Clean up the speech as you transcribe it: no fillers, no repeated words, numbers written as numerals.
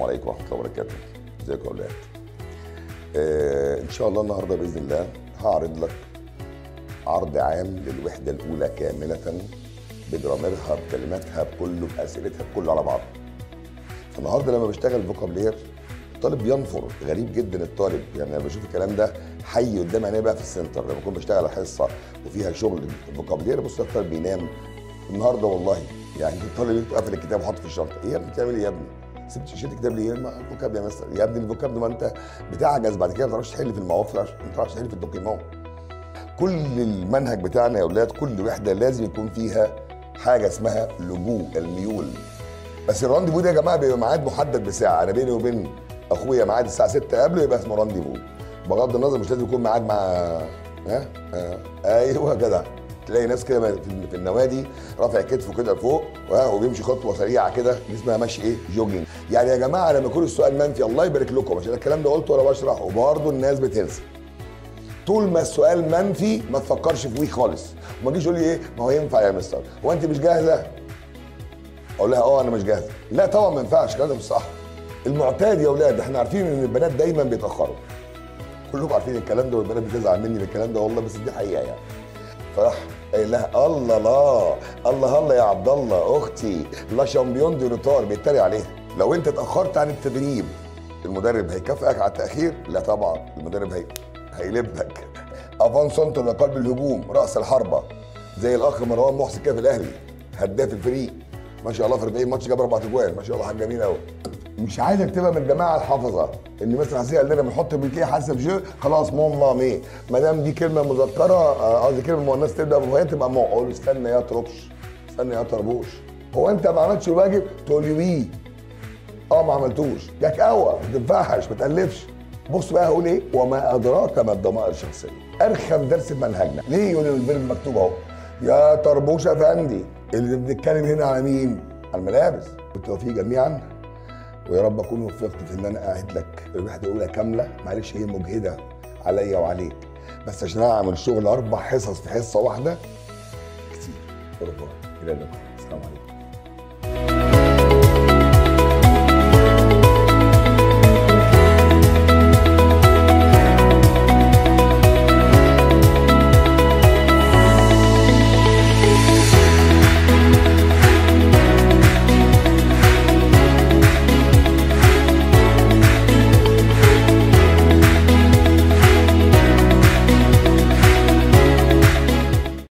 السلام عليكم ورحمة الله وبركاته. ازيكم يا اولاد؟ ان شاء الله النهارده باذن الله هعرض لك عرض عام للوحدة الأولى كاملة بجرامرها بكلماتها بكله بأسئلتها بكله على بعض. فالنهارده لما بشتغل فوكابلير الطالب بينفر، غريب جدا الطالب، يعني انا بشوف الكلام ده حي قدام عينيا بقى في السنتر لما اكون بشتغل حصه وفيها شغل فوكابلير. بص الطالب بينام النهارده والله، يعني الطالب قافل الكتاب وحاطه في الشنطه. ايه يا ابني بتعمل ايه يا ابني؟ شلت الكتاب ليه؟ الفوكاب يا مستر. يا ابني الفوكاب ده ما انت بتعجز بعد كده ما تعرفش تحل في المواقف، ما تعرفش تحل في الدوكيمون. كل المنهج بتاعنا يا اولاد كل وحده لازم يكون فيها حاجه اسمها لجوء الميول. بس الرانديفو ده يا جماعه بيبقى ميعاد محدد بساعه، انا بيني وبين اخويا ميعاد الساعه 6 قبله يبقى اسمه رانديفو، بغض النظر مش لازم يكون ميعاد مع ايوه جدع. تلاقي ناس كده في النوادي رافع كتفه كده لفوق وبيمشي خطوه سريعه كده دي اسمها ماشي ايه؟ جوجينج. يعني يا جماعه لما يكون السؤال منفي الله يبارك لكم عشان الكلام ده قلته وانا بشرح وبرضه الناس بتنسى. طول ما السؤال منفي ما تفكرش فيه خالص، وما تجيش تقول لي ايه ما هو ينفع يا مستر هو انت مش جاهزه؟ اقول لها انا مش جاهزه. لا طبعا ما ينفعش، الكلام ده مش صح. المعتاد يا اولاد احنا عارفين ان البنات دايما بيتاخروا، كلكم عارفين الكلام ده والبنات بتزعل مني من الكلام ده والله، بس دي حقيقه يعني. فراح قايل لها الله لا الله الله يا عبد الله اختي لا شامبيون دي روتار، بيتريق عليها. لو انت اتاخرت عن التدريب المدرب هيكافئك على التاخير؟ لا طبعا، المدرب هيلبك. افانسونت لقلب الهجوم راس الحربه زي الاخ مروان محسن كده في الاهلي، هداف الفريق ما شاء الله في 40 ماتش جاب 4 اجوال ما شاء الله، حاجه جميله قوي. مش عايزك تبقى من الجماعه الحافظه ان مثلا حسين قال لنا بنحط بيكيه حسب جو خلاص مون مامي، ما دام دي كلمه مذكره قصدي كلمه مؤنثه تبدا بفايه تبقى مون. اقول له استنى يا طربش، استنى يا طربوش، هو انت ما عملتش الواجب؟ تقول لي وي ما عملتوش، ياك قهوه ما تنفعش ما تالفش. بص بقى هقول ايه؟ وما ادراك ما الضمائر الشخصيه. ارخم درس في منهجنا ليه؟ يقول الفيلم مكتوب اهو يا طربوش يا فندي. اللي بنتكلم هنا على مين؟ على الملابس. بالتوفيق جميعا ويا رب اكون وفقت في ان انا قاعد لك الوحده الاولى كامله. معلش هي مجهده عليا وعليك، بس عشان اعمل شغل 4 حصص في حصه واحده كتير. الى اللقاء، السلام عليكم.